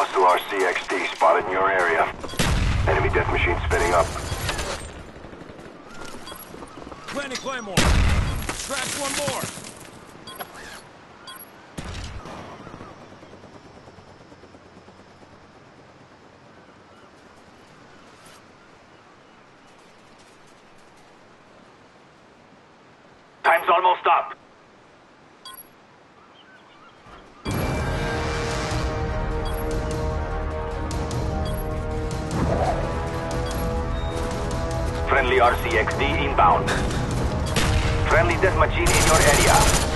Hostile RCXD spotted in your area. Enemy death machine spinning up. Planting Claymore. Scratch one more. Time's almost up. Friendly RCXD inbound. Friendly death machine in your area.